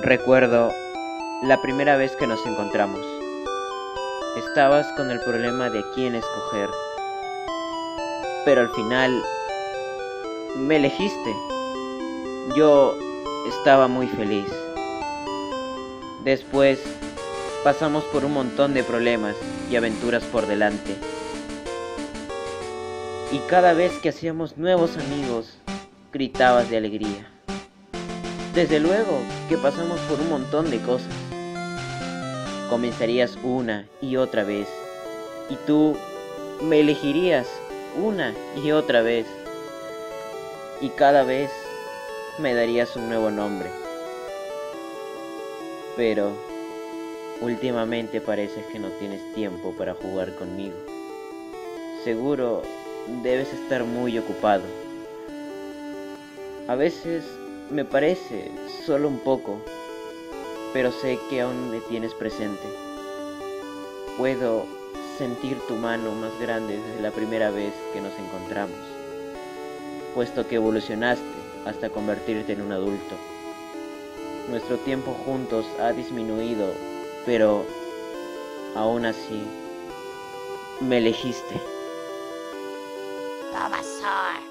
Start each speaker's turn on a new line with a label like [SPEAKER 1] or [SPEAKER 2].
[SPEAKER 1] Recuerdo la primera vez que nos encontramos. Estabas con el problema de quién escoger, pero al final me elegiste. Yo estaba muy feliz. Después pasamos por un montón de problemas y aventuras por delante. Y cada vez que hacíamos nuevos amigos, gritabas de alegría. Desde luego que pasamos por un montón de cosas. Comenzarías una y otra vez, y tú me elegirías una y otra vez, y cada vez me darías un nuevo nombre. Pero últimamente parece que no tienes tiempo para jugar conmigo. Seguro debes estar muy ocupado. A veces me parece solo un poco, pero sé que aún me tienes presente. Puedo sentir tu mano más grande desde la primera vez que nos encontramos, puesto que evolucionaste hasta convertirte en un adulto. Nuestro tiempo juntos ha disminuido, pero aún así me elegiste.
[SPEAKER 2] Bulbasaur.